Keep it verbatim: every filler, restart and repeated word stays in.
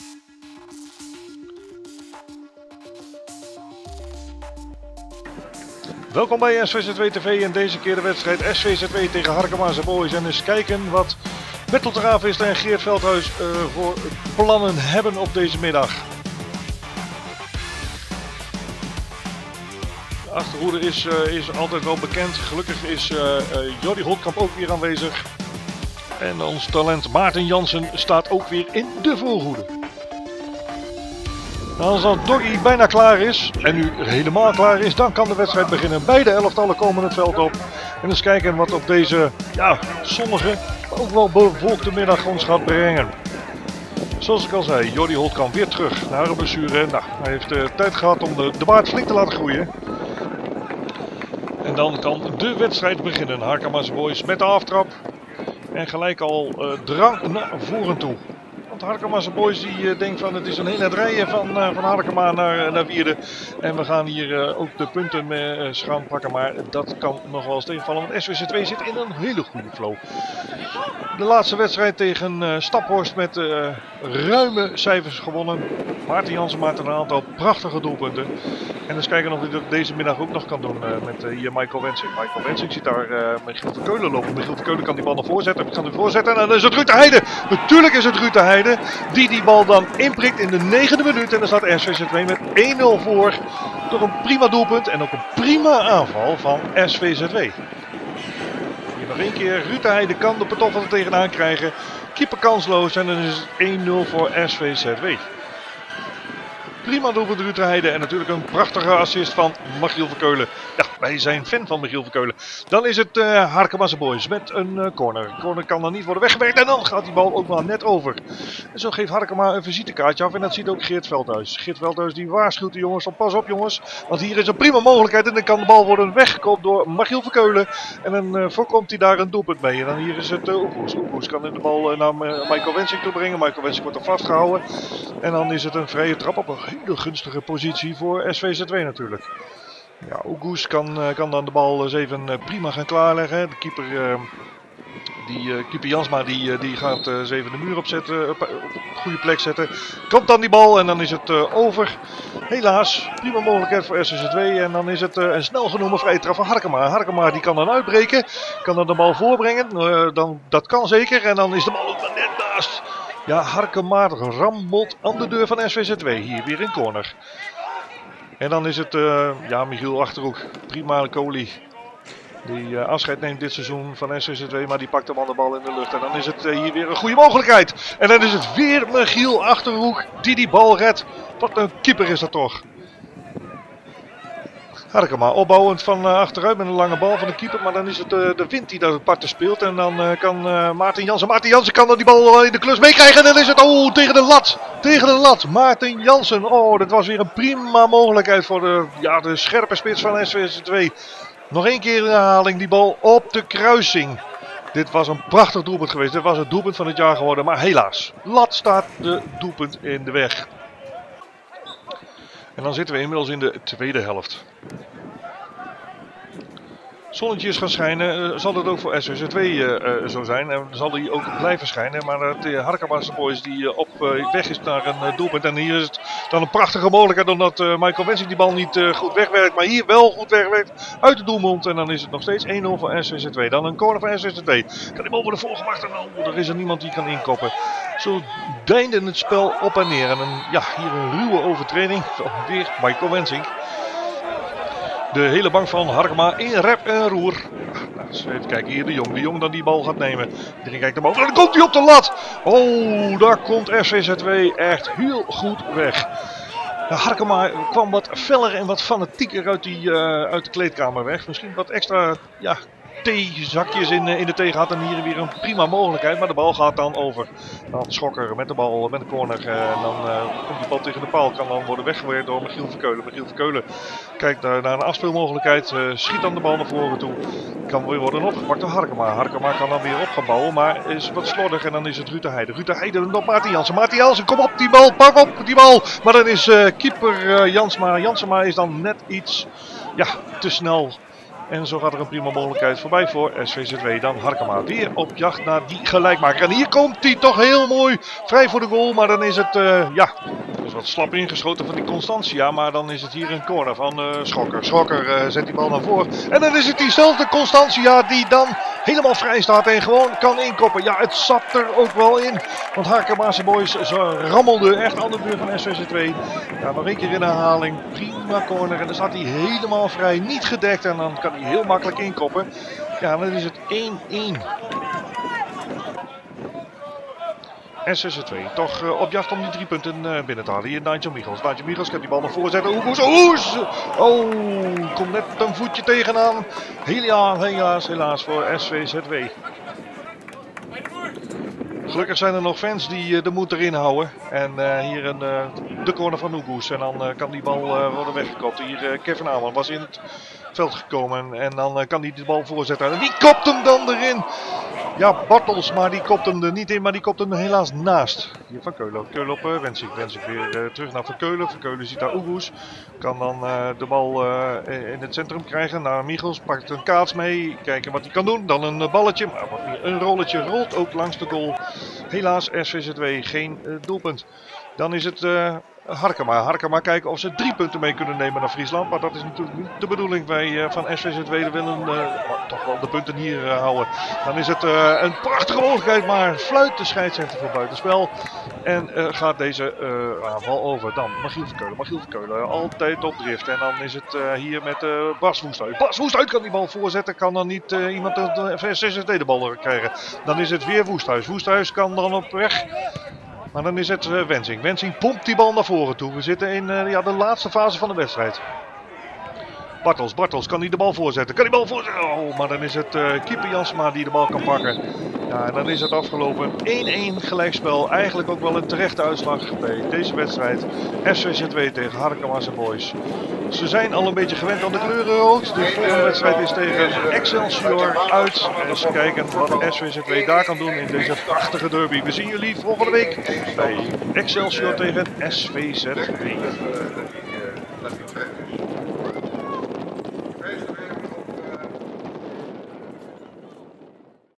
Welkom bij S V Z W T V en deze keer de wedstrijd S V Z W tegen Harkemaanse Boys. En eens kijken wat Bertel Terravis en Geert Veldhuis uh, voor plannen hebben op deze middag. De achterhoede is, uh, is altijd wel bekend. Gelukkig is uh, uh, Jordi Holtkamp ook weer aanwezig. En ons talent Maarten Jansen staat ook weer in de voorhoede. Als dat Doggy bijna klaar is, en nu helemaal klaar is, dan kan de wedstrijd beginnen. Beide elftallen komen het veld op. En eens kijken wat op deze ja, zonnige, maar ook wel bewolkte middag ons gaat brengen. Zoals ik al zei, Jordi Holtkamp weer terug naar een blessure. Nou, hij heeft uh, tijd gehad om de, de baard flink te laten groeien. En dan kan de wedstrijd beginnen. Harkemaanse Boys met de aftrap. En gelijk al uh, drang naar voren toe. Want Harkemaanse Boys die uh, denkt van het is een hele rijden van, uh, van Harkema naar, naar Wierde. En we gaan hier uh, ook de punten uh, gaan pakken. Maar dat kan nog wel eens tegenvallen. Want S V Z W zit in een hele goede flow. De laatste wedstrijd tegen uh, Staphorst met uh, ruime cijfers gewonnen. Maarten Jansen maakt een aantal prachtige doelpunten. En eens kijken of hij dat deze middag ook nog kan doen uh, met uh, hier Michael Wensing. Michael Wensing ziet daar uh, Michiel van Keulen lopen. Michiel van Keulen kan die bal nog voorzetten. Hij kan hem voorzetten en dan is het Ruud de Heide. Natuurlijk is het Ruud de Heide die die bal dan inprikt in de negende minuut. En dan staat S V Z W met één nul voor. Door een prima doelpunt en ook een prima aanval van S V Z W. Hier nog één keer. Ruud de Heide kan de patoffel er tegenaan krijgen. Keeper kansloos en dan is het één nul voor S V Z W. Prima doelpunt Ruud de Heide en natuurlijk een prachtige assist van Michiel van Keulen. Ja, wij zijn fan van Michiel van Keulen. Dan is het uh, Harkemaanse Boys met een uh, corner. Corner kan dan niet worden weggewerkt en dan gaat die bal ook wel net over. En zo geeft Harkema een visitekaartje af en dat ziet ook Geert Veldhuis. Geert Veldhuis die waarschuwt de jongens van pas op jongens. Want hier is een prima mogelijkheid en dan kan de bal worden weggekoopt door Michiel van Keulen. En dan uh, voorkomt hij daar een doelpunt mee. En dan hier is het uh, Oekoes. Oekoes kan de bal uh, naar uh, Michael Wensing toe brengen. Michael Wensing wordt er vastgehouden. En dan is het een vrije trap op een hele gunstige positie voor S V Z W natuurlijk. Ja, Oegoes kan, uh, kan dan de bal eens even uh, prima gaan klaarleggen. De keeper, uh, die, uh, keeper Jansma die, uh, die gaat uh, eens even de muur opzetten, op, op een goede plek zetten. Komt dan die bal en dan is het uh, over. Helaas, prima mogelijkheid voor S V Z W. En dan is het uh, een snel genomen vrije trap van Harkema. Harkema die kan dan uitbreken, kan dan de bal voorbrengen. Uh, dan, dat kan zeker en dan is de bal ook net naast. Ja, Harkema rammelt aan de deur van S V Z W. Hier weer een corner. En dan is het, uh, ja, Michiel Achterhoek. Prima Kohli. Die uh, afscheid neemt dit seizoen van S V Z W, maar die pakt hem aan de bal in de lucht. En dan is het uh, hier weer een goede mogelijkheid. En dan is het weer Michiel Achterhoek die die bal redt. Wat een keeper is dat toch. Harkema opbouwend van uh, achteruit met een lange bal van de keeper. Maar dan is het uh, de wind die dat parten speelt. En dan uh, kan uh, Maarten Jansen. Maarten Jansen kan dan die bal uh, in de klus meekrijgen. En dan is het oh, tegen de lat. Tegen de lat. Maarten Jansen. Oh, dat was weer een prima mogelijkheid voor de, ja, de scherpe spits van S V Z W. Nog één keer in herhaling. Die bal op de kruising. Dit was een prachtig doelpunt geweest. Dit was het doelpunt van het jaar geworden. Maar helaas. Lat staat de doelpunt in de weg. En dan zitten we inmiddels in de tweede helft. Zonnetje is gaan schijnen, uh, zal dat ook voor S V Z W uh, uh, zo zijn en zal die ook blijven schijnen. Maar uh, de Harkemaanse Boys die uh, op uh, weg is naar een uh, doelpunt. En hier is het dan een prachtige mogelijkheid omdat uh, Michael Wensing die bal niet uh, goed wegwerkt. Maar hier wel goed wegwerkt uit de doelmond. En dan is het nog steeds één nul voor S V Z W. Dan een corner van S V Z W. Kan die bal worden voorgemaakt en oh, er is er niemand die kan inkoppen. Zo deinde het spel op en neer. En een, ja, hier een ruwe overtreding van weer Michael Wensing. De hele bank van Harkema in rep en roer. Nou, even kijken, hier de Jong. De Jong dan die bal gaat nemen. Iedereen kijkt naar boven. En dan komt hij op de lat. Oh, daar komt S V Z W echt heel goed weg. Nou, Harkema kwam wat feller en wat fanatieker uit, die, uh, uit de kleedkamer weg. Misschien wat extra ja, theezakjes in, in de thee gehad. En hier weer een prima mogelijkheid. Maar de bal gaat dan over. Dan Schokker met de bal, met de corner. Uh, en dan uh, komt die bal tegen de paal. Kan dan worden weggewerkt door Michiel van Keulen. Michiel van Keulen kijkt naar, naar een afspeelmogelijkheid. Uh, schiet dan de bal naar voren toe. Kan weer worden opgepakt door Harkema. Harkema kan dan weer op gaan bouwen. Maar is wat slordig. En dan is het Ruud de Heide. Ruud de Heide en dan Maarten Jansen. Maarten Jansen, kom op die bal. Pak op die bal. Maar dan is uh, keeper uh, Jansma. Jansma is dan net iets ja, te snel. En zo gaat er een prima mogelijkheid voorbij voor S V Z W. Dan Harkema weer op jacht naar die gelijkmaker. En hier komt hij toch heel mooi vrij voor de goal. Maar dan is het, uh, ja, is wat slap ingeschoten van die Constantia. Maar dan is het hier een corner van uh, Schokker. Schokker uh, zet die bal naar voren. En dan is het diezelfde Constantia die dan helemaal vrij staat en gewoon kan inkoppen. Ja, het zat er ook wel in. Want Harkema's boys rammelden echt aan de deur van S V Z W. Ja, nog een keer in herhaling. Prima corner. En dan staat hij helemaal vrij. Niet gedekt. En dan kan hij heel makkelijk inkoppen. Ja, dan is het één één. S V Z W toch uh, op jacht om die drie punten uh, binnen te halen. Hier Nigel Michels. Nigel Michels kan die bal nog voorzetten. Oegoes, oes! Oh, komt net een voetje tegenaan. Helaas, helaas, helaas voor S V Z W. Gelukkig zijn er nog fans die uh, de moed erin houden. En uh, hier een, uh, de corner van Oegoes. En dan uh, kan die bal uh, worden weggekopt. Hier uh, Kevin Aman was in het veld gekomen. En dan uh, kan hij de bal voorzetten. En die kopt hem dan erin. Ja, Bartels, maar die kopt hem er niet in, maar die kopt hem er helaas naast. Hier Van Keulen, Keulen op uh, Wensink. Wensink weer uh, terug naar Van Keulen. Van Keulen ziet daar Oegoes. Kan dan uh, de bal uh, in het centrum krijgen. Naar Michels, pakt een kaats mee. Kijken wat hij kan doen. Dan een uh, balletje, maar wat meer een rolletje. Rolt ook langs de goal. Helaas S V Z W geen uh, doelpunt. Dan is het uh, Harkema. Harkema kijken of ze drie punten mee kunnen nemen naar Friesland. Maar dat is natuurlijk niet de bedoeling. Wij uh, van S V Z W willen uh, toch wel de punten hier uh, houden. Dan is het uh, een prachtige mogelijkheid. Maar fluit de scheidsrechter voor buitenspel. En uh, gaat deze uh, aanval over. Dan Michiel Verkeulen. Michiel Verkeulen altijd op drift. En dan is het uh, hier met uh, Bas Woesthuis. Bas Woesthuis kan die bal voorzetten. Kan dan niet uh, iemand de S V Z W de bal krijgen. Dan is het weer Woesthuis. Woesthuis kan dan op weg. Maar dan is het uh, Wensink. Wensink pompt die bal naar voren toe. We zitten in uh, ja, de laatste fase van de wedstrijd. Bartels, Bartels, kan hij de bal voorzetten? Kan die bal voorzetten? Oh, maar dan is het uh, keeper Jansma die de bal kan pakken. Ja, en dan is het afgelopen. één één gelijkspel. Eigenlijk ook wel een terechte uitslag bij deze wedstrijd. S V Z W tegen Harkema's Boys. Ze zijn al een beetje gewend aan de kleuren rood. De volgende wedstrijd is tegen Excelsior uit. En eens kijken wat S V Z W daar kan doen in deze prachtige derby. We zien jullie volgende week bij Excelsior tegen S V Z W.